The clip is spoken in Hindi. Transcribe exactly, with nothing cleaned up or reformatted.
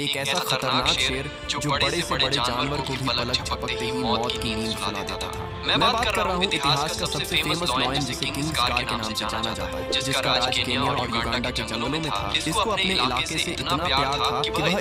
एक ऐसा खतरनाक शेर जो बड़े से बड़े जानवर को भी पलक झपकते ही मौत की नींद सुला देता था। मैं बात कर रहा हूँ इतिहास का सबसे फेमस लॉयन जिसे किंग स्कार के नाम से जाना जाता है, जिसका राज केन्या और युगांडा के जंगलों में था। इसको अपने इलाके से इतना प्यार था कि वह